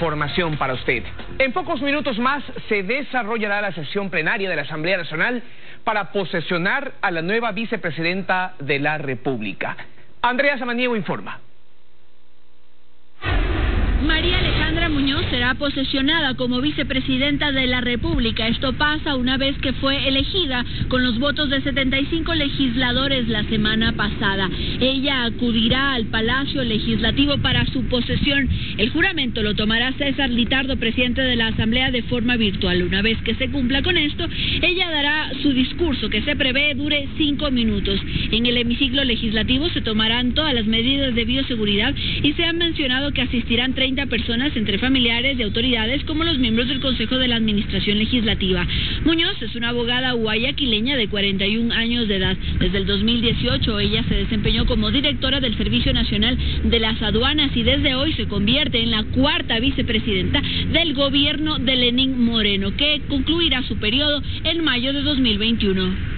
información para usted. En pocos minutos más se desarrollará la sesión plenaria de la Asamblea Nacional para posesionar a la nueva vicepresidenta de la República. Andrea Samaniego informa. María Alejandra Muñoz será posesionada como vicepresidenta de la República. Esto pasa una vez que fue elegida con los votos de 75 legisladores la semana pasada. Ella acudirá al Palacio Legislativo para su posesión. El juramento lo tomará César Litardo, presidente de la Asamblea, de forma virtual. Una vez que se cumpla con esto, ella dará su discurso, que se prevé dure 5 minutos. En el hemiciclo legislativo se tomarán todas las medidas de bioseguridad y se ha mencionado que asistirán 30 personas, entre familiares de autoridades como los miembros del Consejo de la Administración Legislativa. Muñoz es una abogada guayaquileña de 41 años de edad. Desde el 2018 ella se desempeñó como directora del Servicio Nacional de las Aduanas y desde hoy se convierte en la 4ª vicepresidenta del gobierno de Lenín Moreno, que concluirá su periodo en mayo de 2021.